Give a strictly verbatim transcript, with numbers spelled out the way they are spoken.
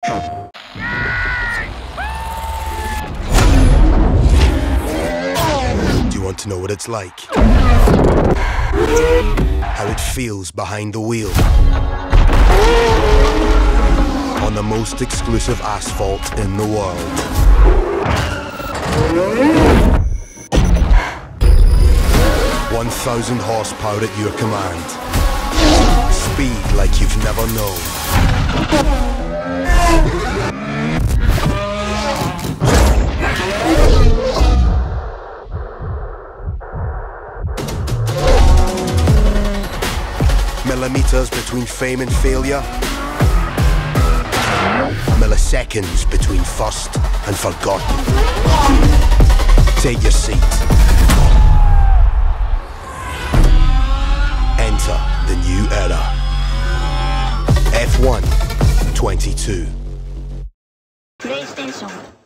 Do you want to know what it's like? How it feels behind the wheel? On the most exclusive asphalt in the world. one thousand horsepower at your command. Speed like you've never known. Millimeters between fame and failure. Milliseconds between first and forgotten. Take your seat. Enter the new era. F one twenty-two. PlayStation